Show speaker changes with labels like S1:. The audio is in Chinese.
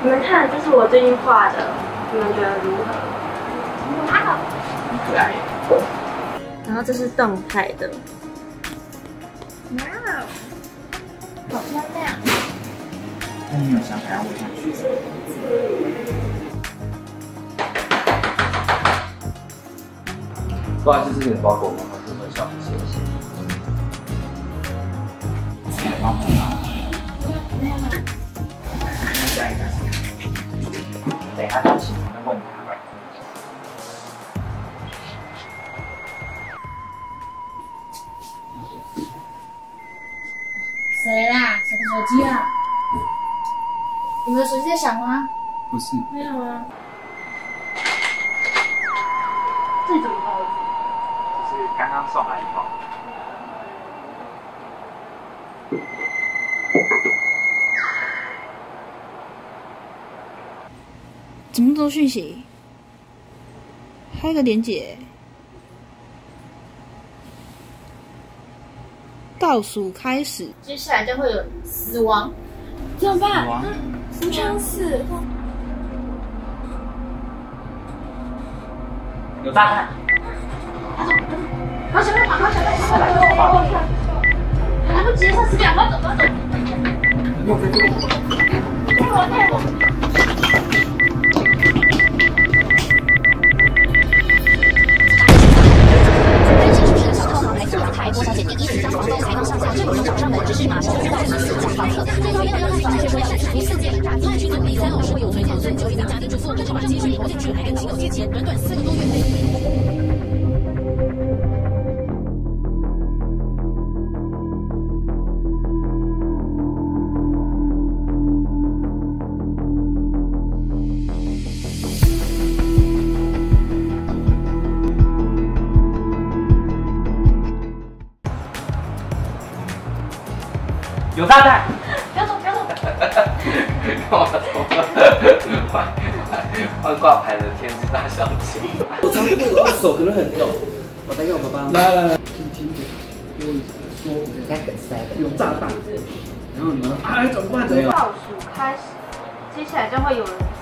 S1: 你们看，这是我最近画的，你们觉得如何？
S2: 哇，
S3: 很可爱耶。
S1: 然后这是动态的。
S2: 哇，好漂亮！
S3: 那你有想法要问下去吗？不好意思，这个包裹我们会会小谢谢。帮忙拿。下一个。等一下到齐，我再问他吧。
S2: 谁啦？谁的手机啊？你们的手机在响吗？
S3: 不是。
S1: 没有啊。这怎么包的？
S3: 就是刚刚送来一包。
S4: 怎么都讯息？还有个连结，倒数开始。
S2: 接下来就会有死亡，怎么办？无常死。
S3: 有炸弹。
S2: 好，前面跑，快前面跑，来不及，剩10秒，快走，快走。带我。郭小姐第一次将房东抬到上下，这个人找上门，只是马上就到提醒假房客。最后面的房却说要第4件，打算去做第3老师会有罪减税，酒店家庭主妇更是把积蓄投进去，还跟亲友借钱，短短4个多月内。
S3: 有炸弹！
S2: 不要走，不要走！
S3: 换挂牌的天之大小姐。
S5: 我常常我手可能很抖，我打给我爸爸。来，听着，给我说我在很塞的，有炸弹。然后呢？哎，怎么办？
S1: 倒数开始，接下来就会有人